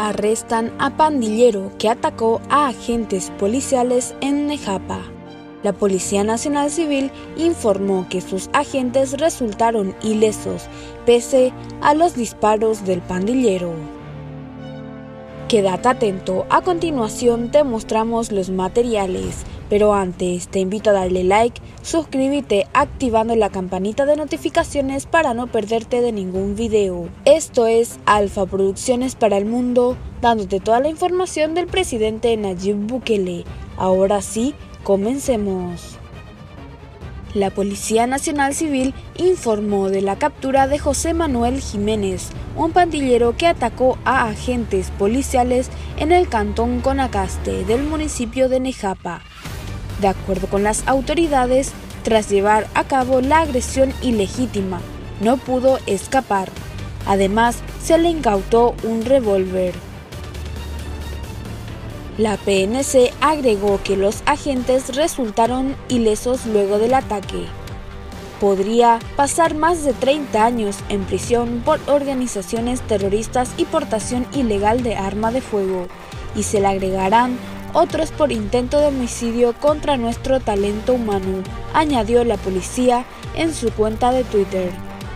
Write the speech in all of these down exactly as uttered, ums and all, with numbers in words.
Arrestan a pandillero que atacó a agentes policiales en Nejapa. La Policía Nacional Civil informó que sus agentes resultaron ilesos pese a los disparos del pandillero. Quédate atento, a continuación te mostramos los materiales, pero antes te invito a darle like, suscríbete activando la campanita de notificaciones para no perderte de ningún video. Esto es Alfa Producciones para el Mundo, dándote toda la información del presidente Nayib Bukele. Ahora sí, comencemos. La Policía Nacional Civil informó de la captura de José Manuel Jiménez, un pandillero que atacó a agentes policiales en el cantón Conacaste del municipio de Nejapa. De acuerdo con las autoridades, tras llevar a cabo la agresión ilegítima, no pudo escapar. Además, se le incautó un revólver. La P N C agregó que los agentes resultaron ilesos luego del ataque. Podría pasar más de treinta años en prisión por organizaciones terroristas y portación ilegal de arma de fuego, y se le agregarán otros por intento de homicidio contra nuestro talento humano, añadió la policía en su cuenta de Twitter.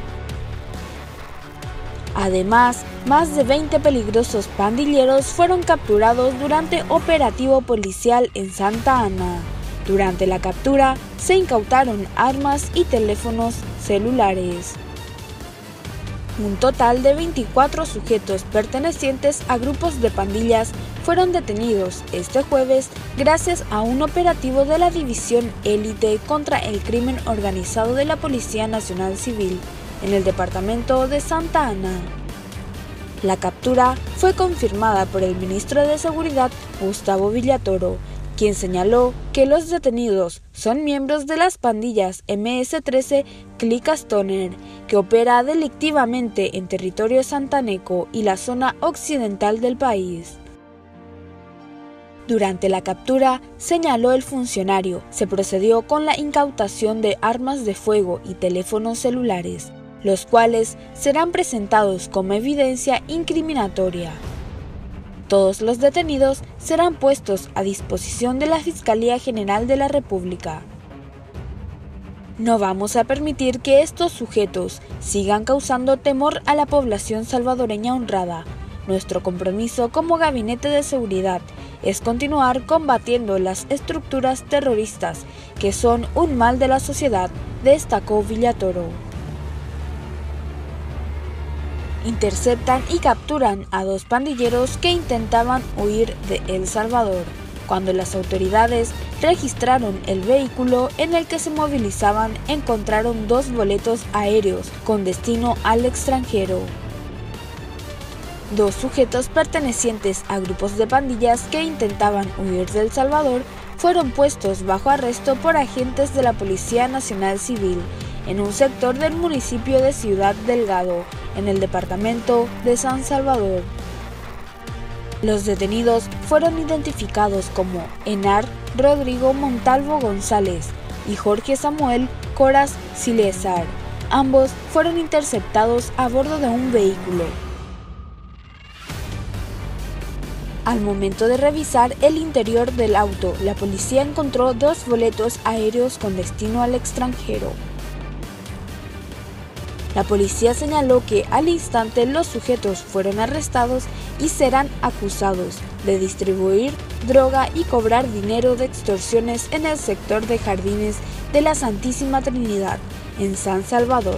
Además, más de veinte peligrosos pandilleros fueron capturados durante operativo policial en Santa Ana. Durante la captura, se incautaron armas y teléfonos celulares. Un total de veinticuatro sujetos pertenecientes a grupos de pandillas fueron detenidos este jueves gracias a un operativo de la División Élite contra el Crimen Organizado de la Policía Nacional Civil en el departamento de Santa Ana. La captura fue confirmada por el ministro de Seguridad, Gustavo Villatoro, quien señaló que los detenidos son miembros de las pandillas eme ese trece Clica Stoner, que opera delictivamente en territorio santaneco y la zona occidental del país. Durante la captura, señaló el funcionario, se procedió con la incautación de armas de fuego y teléfonos celulares, los cuales serán presentados como evidencia incriminatoria. Todos los detenidos serán puestos a disposición de la Fiscalía General de la República. No vamos a permitir que estos sujetos sigan causando temor a la población salvadoreña honrada. Nuestro compromiso como Gabinete de Seguridad es continuar combatiendo las estructuras terroristas que son un mal de la sociedad, destacó Villatoro. Interceptan y capturan a dos pandilleros que intentaban huir de El Salvador, cuando las autoridades registraron el vehículo en el que se movilizaban. Encontraron dos boletos aéreos con destino al extranjero. Dos sujetos pertenecientes a grupos de pandillas que intentaban huir de El Salvador fueron puestos bajo arresto por agentes de la Policía Nacional Civil en un sector del municipio de Ciudad Delgado, en el departamento de San Salvador. Los detenidos fueron identificados como Enar Rodrigo Montalvo González y Jorge Samuel Coras Silésar. Ambos fueron interceptados a bordo de un vehículo. Al momento de revisar el interior del auto, la policía encontró dos boletos aéreos con destino al extranjero. La policía señaló que al instante los sujetos fueron arrestados y serán acusados de distribuir droga y cobrar dinero de extorsiones en el sector de Jardines de la Santísima Trinidad, en San Salvador.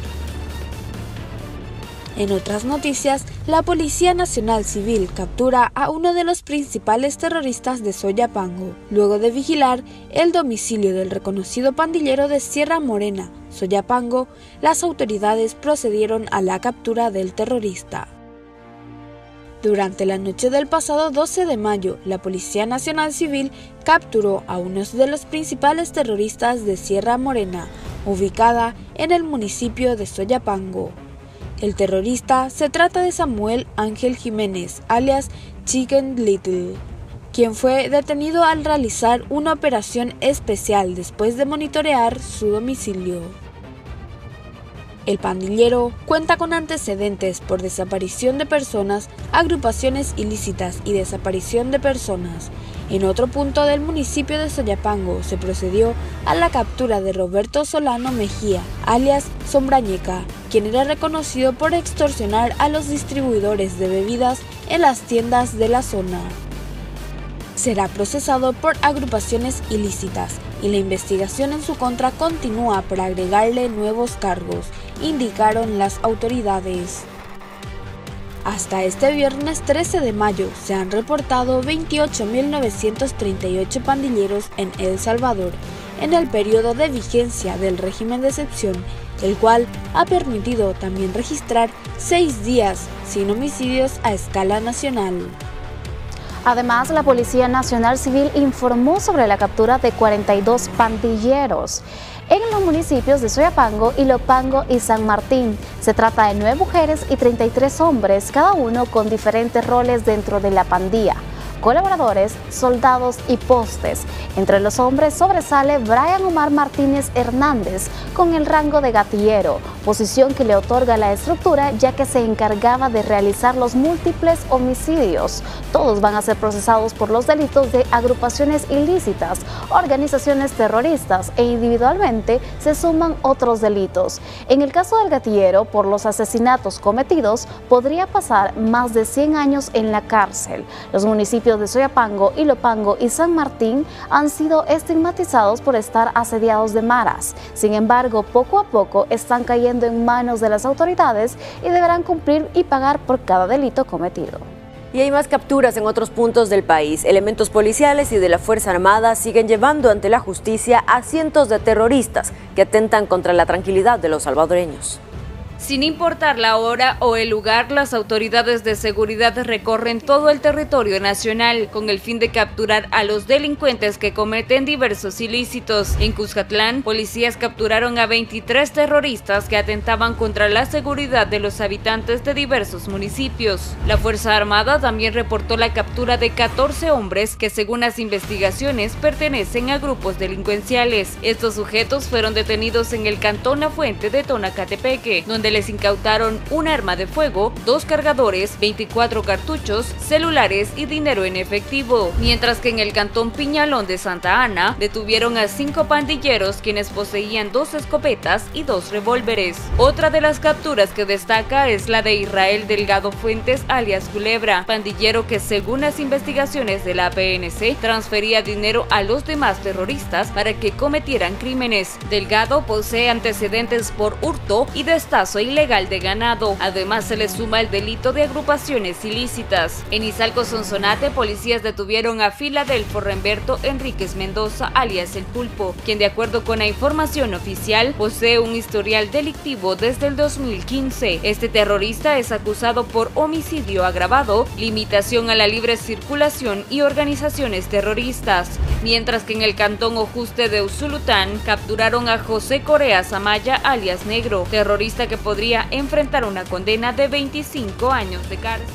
En otras noticias, la Policía Nacional Civil captura a uno de los principales terroristas de Soyapango, luego de vigilar el domicilio del reconocido pandillero de Sierra Morena, Soyapango. Las autoridades procedieron a la captura del terrorista. Durante la noche del pasado doce de mayo, la Policía Nacional Civil capturó a uno de los principales terroristas de Sierra Morena, ubicada en el municipio de Soyapango. El terrorista se trata de Samuel Ángel Jiménez, alias Chicken Little, quien fue detenido al realizar una operación especial después de monitorear su domicilio. El pandillero cuenta con antecedentes por desaparición de personas, agrupaciones ilícitas y desaparición de personas. En otro punto del municipio de Soyapango se procedió a la captura de Roberto Solano Mejía, alias Sombrañeca, quien era reconocido por extorsionar a los distribuidores de bebidas en las tiendas de la zona. Será procesado por agrupaciones ilícitas y la investigación en su contra continúa para agregarle nuevos cargos, indicaron las autoridades. Hasta este viernes trece de mayo se han reportado veintiocho mil novecientos treinta y ocho pandilleros en El Salvador en el periodo de vigencia del régimen de excepción, el cual ha permitido también registrar seis días sin homicidios a escala nacional. Además, la Policía Nacional Civil informó sobre la captura de cuarenta y dos pandilleros en los municipios de Soyapango, Ilopango y San Martín. Se trata de nueve mujeres y treinta y tres hombres, cada uno con diferentes roles dentro de la pandilla: colaboradores, soldados y postes. Entre los hombres sobresale Brian Omar Martínez Hernández con el rango de gatillero, posición que le otorga la estructura ya que se encargaba de realizar los múltiples homicidios. Todos van a ser procesados por los delitos de agrupaciones ilícitas, organizaciones terroristas e individualmente se suman otros delitos. En el caso del gatillero, por los asesinatos cometidos, podría pasar más de cien años en la cárcel. Los municipios de Soyapango, Ilopango y San Martín han sido estigmatizados por estar asediados de maras. Sin embargo, poco a poco están cayendo en manos de las autoridades y deberán cumplir y pagar por cada delito cometido. Y hay más capturas en otros puntos del país. Elementos policiales y de la Fuerza Armada siguen llevando ante la justicia a cientos de terroristas que atentan contra la tranquilidad de los salvadoreños. Sin importar la hora o el lugar, las autoridades de seguridad recorren todo el territorio nacional con el fin de capturar a los delincuentes que cometen diversos ilícitos. En Cuscatlán, policías capturaron a veintitrés terroristas que atentaban contra la seguridad de los habitantes de diversos municipios. La Fuerza Armada también reportó la captura de catorce hombres que, según las investigaciones, pertenecen a grupos delincuenciales. Estos sujetos fueron detenidos en el cantón La Fuente de Tonacatepeque, donde les incautaron un arma de fuego, dos cargadores, veinticuatro cartuchos, celulares y dinero en efectivo, mientras que en el cantón Piñalón de Santa Ana detuvieron a cinco pandilleros quienes poseían dos escopetas y dos revólveres. Otra de las capturas que destaca es la de Israel Delgado Fuentes alias Culebra, pandillero que, según las investigaciones de la P N C, transfería dinero a los demás terroristas para que cometieran crímenes. Delgado posee antecedentes por hurto y destazo ilegal de ganado. Además, se le suma el delito de agrupaciones ilícitas. En Izalco, Sonsonate, policías detuvieron a Filadelfo Remberto Enríquez Mendoza, alias El Pulpo, quien, de acuerdo con la información oficial, posee un historial delictivo desde el dos mil quince. Este terrorista es acusado por homicidio agravado, limitación a la libre circulación y organizaciones terroristas. Mientras que en el cantón Ojuste de Usulután capturaron a José Corea Zamaya, alias Negro, terrorista que podría enfrentar una condena de veinticinco años de cárcel.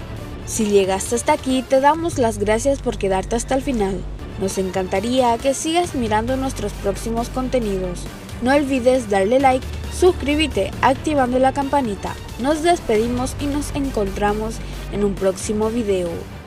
Si llegaste hasta aquí, te damos las gracias por quedarte hasta el final. Nos encantaría que sigas mirando nuestros próximos contenidos. No olvides darle like, suscríbete activando la campanita. Nos despedimos y nos encontramos en un próximo video.